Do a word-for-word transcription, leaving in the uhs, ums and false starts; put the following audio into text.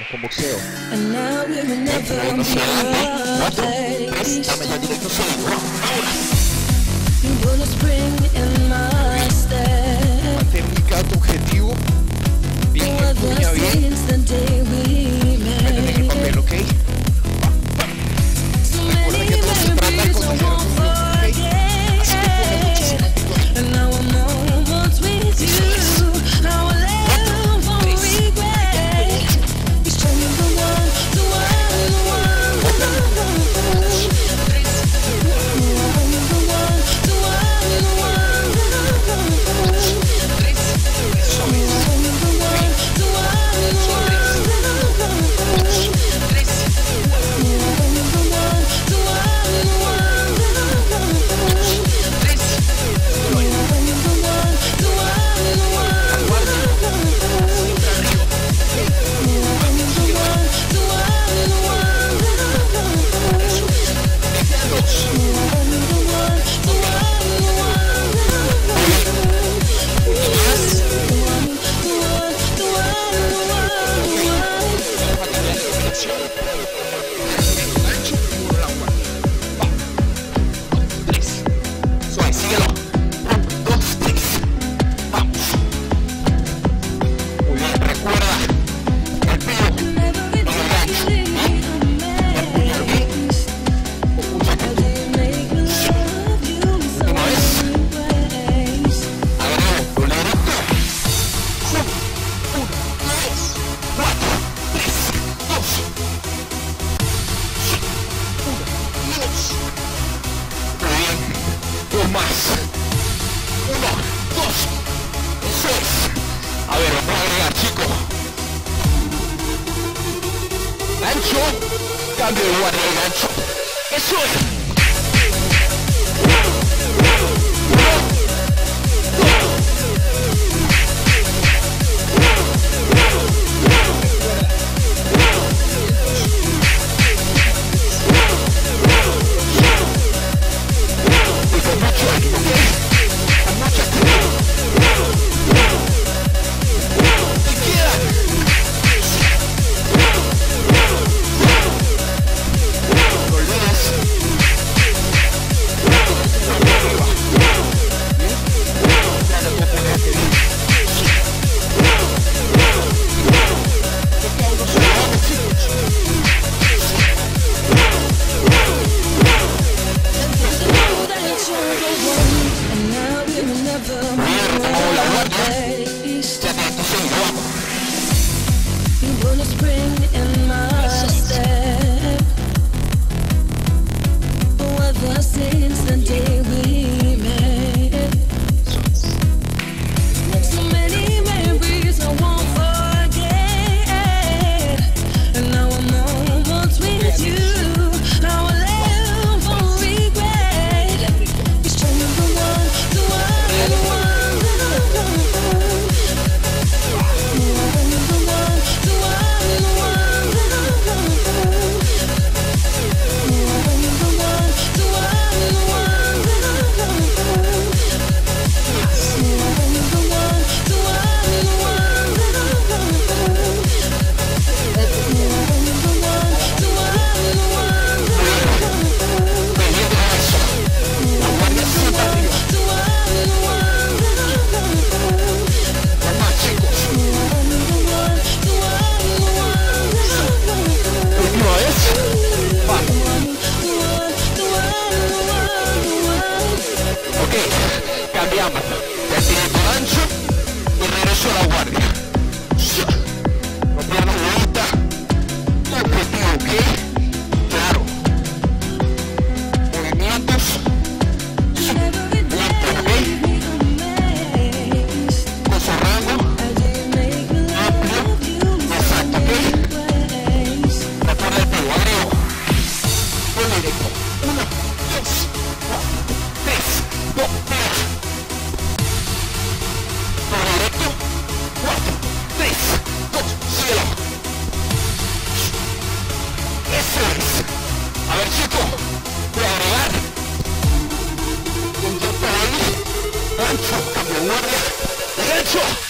con boxeo. And now we will never Bueno, be se agarre. Cuatro, tres, replaced. dame ya directo seguido. Ahora. You put a spring in my step. Mantén ubicado tu objetivo. Bien, Ever empuña bien. since the day we Métete en el papel, met. ¿ok? So Recuerda many que todo se trata de memories I conseguir won't un logro, ¿ok? Así que pone muchísimo forget. actitud. And now I'm moments with you. Now I live for regret. Each time you're the one, the one, the one, the one. Más. Uno, dos, eso es. A ver, vamos a agregar, chicos. Gancho, cambio de guardia de gancho. Eso es. Cambiamos, deteniendo gancho y regreso a la guardia. No pierdas de vista tu objetivo, ¿ok? Claro. Movimientos. Lento, ¿ok? Con su rango amplio. Exacto, ¿ok? Recuerda el pego, agrego. Vuelvo directo. Uno, dos, cuatro, tres, dos, tres. Directo, cuatro, tres, dos, cielo. Eso es. A ver, chicos, voy a agregar un toque ahí, gancho, cambio de guardia, gancho.